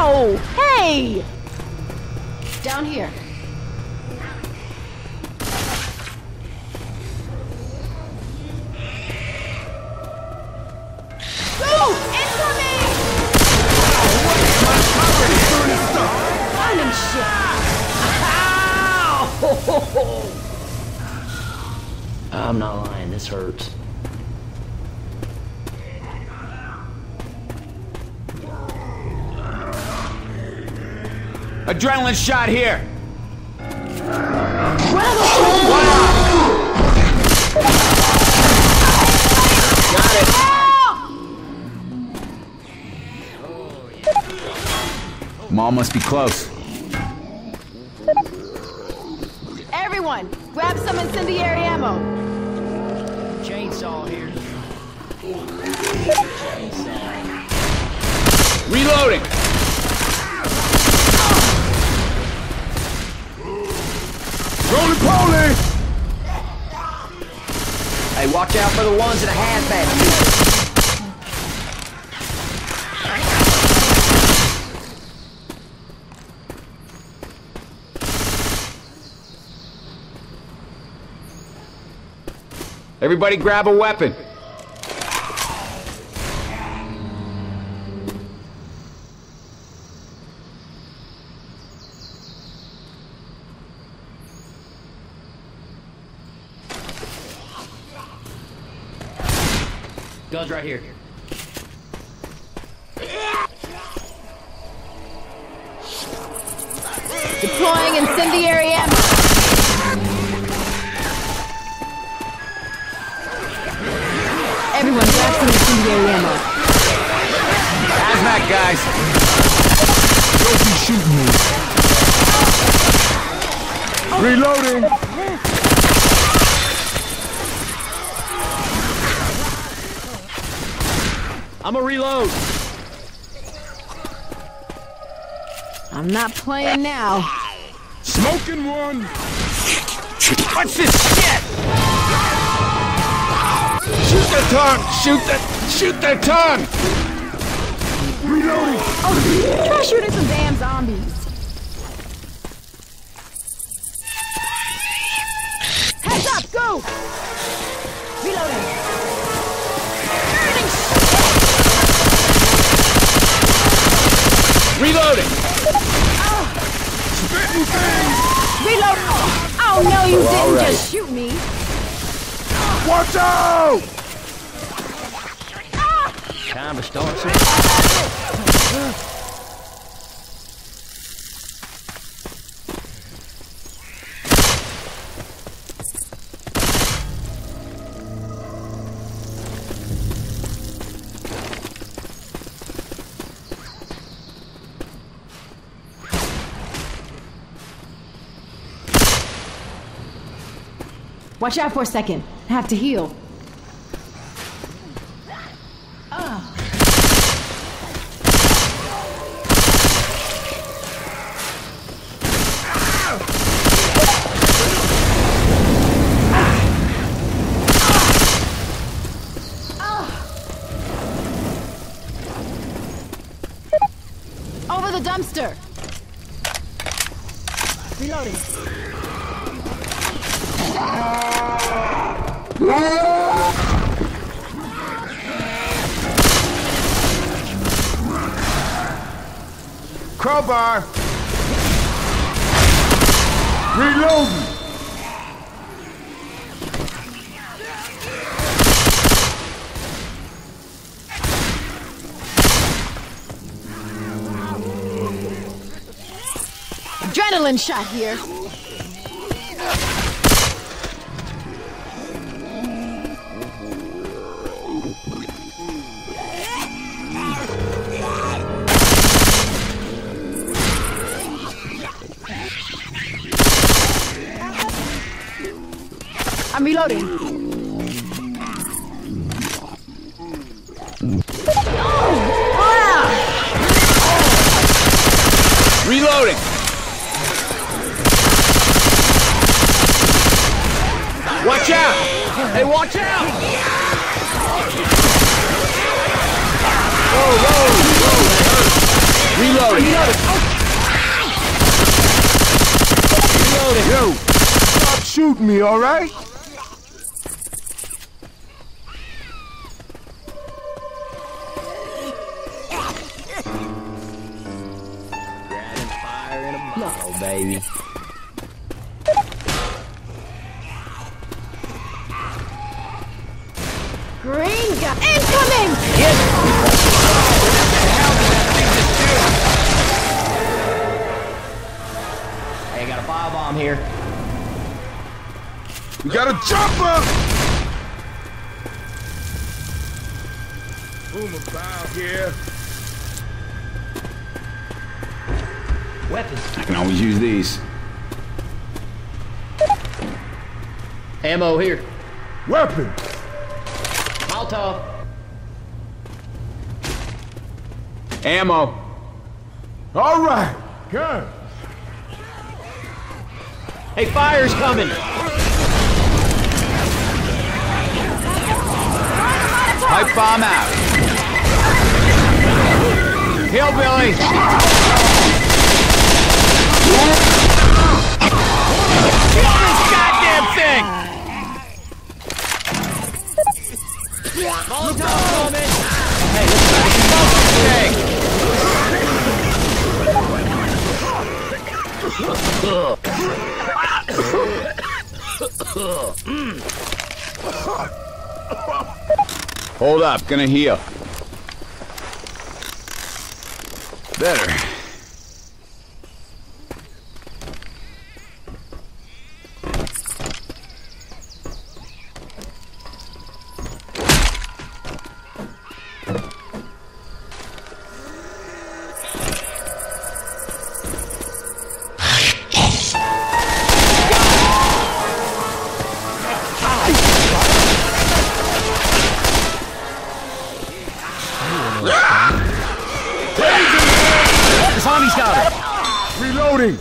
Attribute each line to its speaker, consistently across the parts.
Speaker 1: Ow! Hey! Down here. Go! Incoming! Finding shit. Ow!
Speaker 2: I'm not lying, this hurts.
Speaker 3: Adrenaline shot here! Got it! Mall must be close.
Speaker 1: Everyone, grab some incendiary ammo.
Speaker 2: Chainsaw here.
Speaker 3: Reloading! Roly-poly!
Speaker 2: Hey, watch out for the ones in a hazmat suit.
Speaker 3: Everybody grab a weapon.
Speaker 2: Guns right here.
Speaker 1: Deploying incendiary ammo. Everyone, grab some incendiary ammo.
Speaker 3: Hazmat guys.
Speaker 4: Don't be shooting me. Reloading.
Speaker 2: I'ma reload.
Speaker 1: I'm not playing now.
Speaker 4: Smoking one.
Speaker 3: What's this shit? Shoot the tongue! Shoot the tongue!
Speaker 4: Reloading.
Speaker 1: Oh, try shooting some damn zombies. Heads up, go! Reloading. Burning shit!
Speaker 3: Reloading!
Speaker 4: Spitting things.
Speaker 1: Reload! Oh no, you didn't
Speaker 3: right.
Speaker 1: just shoot me!
Speaker 4: Watch out!
Speaker 2: Time to start some.
Speaker 1: Watch out for a second. I have to heal. Over the dumpster. Reloading.
Speaker 3: Crowbar!
Speaker 4: Reloading.
Speaker 1: Adrenaline shot here. I'm reloading.
Speaker 3: Reloading! Watch out! Hey, watch out! Whoa, whoa, whoa, that hurts. Reloading. Yo, stop shooting me, all right?
Speaker 2: Grabbing fire in a bottle, baby.
Speaker 1: Green gun incoming!
Speaker 2: Hey, got a firebomb here.
Speaker 3: We got a jumper!
Speaker 4: Boom about here.
Speaker 2: Weapons.
Speaker 3: I can always use these.
Speaker 2: Ammo here.
Speaker 4: Weapon.
Speaker 2: Molotov.
Speaker 3: Ammo.
Speaker 4: All right. Gun.
Speaker 2: Hey, fire's coming.
Speaker 3: Pipe bomb out. Hillbilly. Kill this goddamn thing!
Speaker 2: Molotov coming.
Speaker 3: Hey, let's smoke this thing! Hold up, gonna heal. Better.
Speaker 2: The zombie's got her.
Speaker 4: Reloading.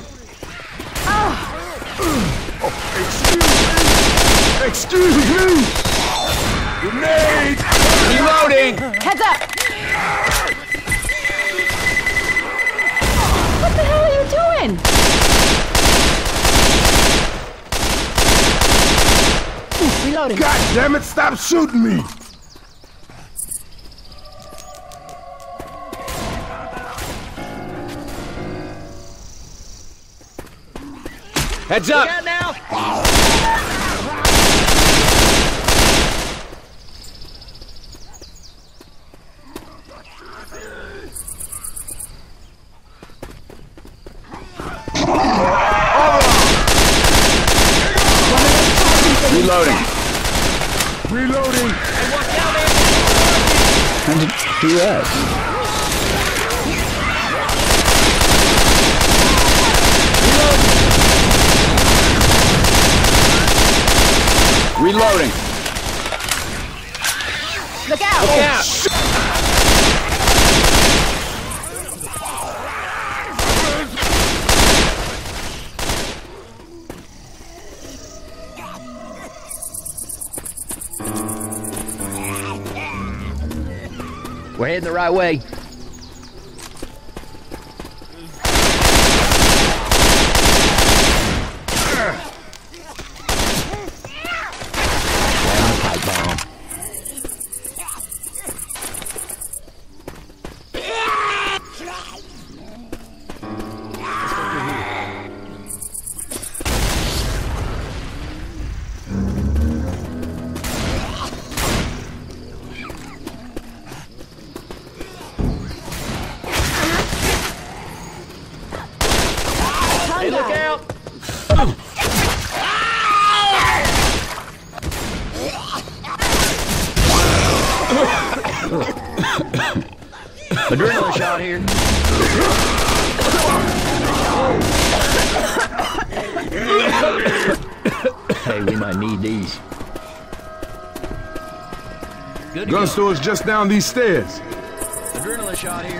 Speaker 4: Excuse me. Grenade.
Speaker 3: Reloading!
Speaker 1: Heads up! What the hell are you doing? Reloading.
Speaker 4: God damn it! Stop shooting me.
Speaker 3: Heads up!
Speaker 2: Look out now.
Speaker 3: Reloading.
Speaker 4: Reloading.
Speaker 3: How'd you do that? Reloading.
Speaker 1: Look out!
Speaker 3: Look out!
Speaker 2: We're heading the right way. Pipe bomb. Hey, look out! Adrenaline shot here. Hey, we might need these. Good to
Speaker 4: Gun
Speaker 2: go.
Speaker 4: store's just down these stairs.
Speaker 2: Adrenaline shot here.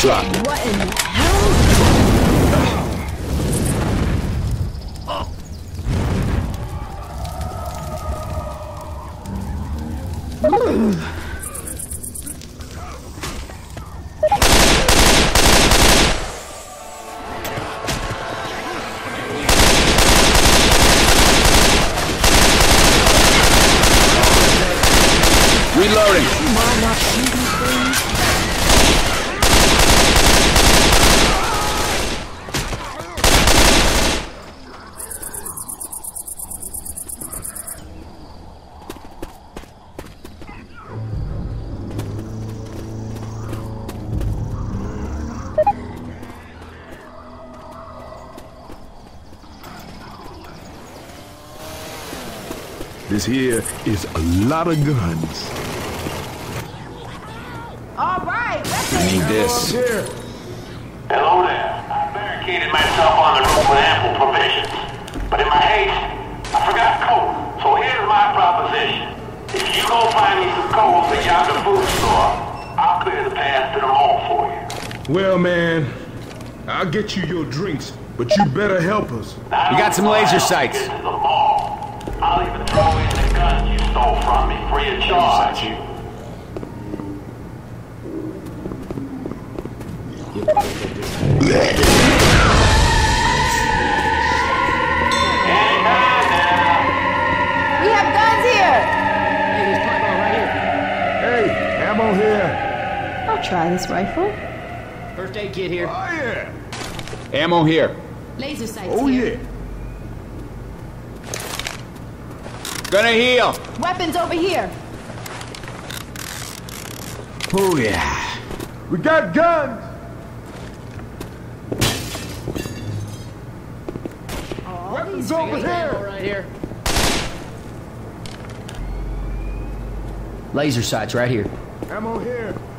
Speaker 3: truck.
Speaker 1: What in the hell?
Speaker 3: Reloading.
Speaker 4: This here is a lot of guns.
Speaker 1: All right, that's
Speaker 3: I need this.
Speaker 4: Here.
Speaker 5: Hello there. I barricaded myself on the roof with ample provisions. But in my haste, I forgot coal. So here's my proposition. If you go find me some coal at yonder food store, I'll clear the path to the mall for you.
Speaker 4: Well, man, I'll get you your drinks, but you better help us.
Speaker 3: We got some laser sights.
Speaker 5: To the mall. I'll even throw in the guns you stole from me free of charge.
Speaker 1: We have guns here.
Speaker 2: Hey, there's pipe right here.
Speaker 4: Hey, ammo here.
Speaker 1: I'll try this rifle.
Speaker 2: First aid kit here.
Speaker 4: Oh, yeah.
Speaker 3: Ammo here.
Speaker 1: Laser sights
Speaker 4: Oh,
Speaker 1: here.
Speaker 4: yeah.
Speaker 3: Gonna heal.
Speaker 1: Weapons over here.
Speaker 3: Oh yeah.
Speaker 4: We got guns. Weapons over
Speaker 2: Ammo
Speaker 4: here.
Speaker 2: right here. Laser sights right here.
Speaker 4: Ammo here.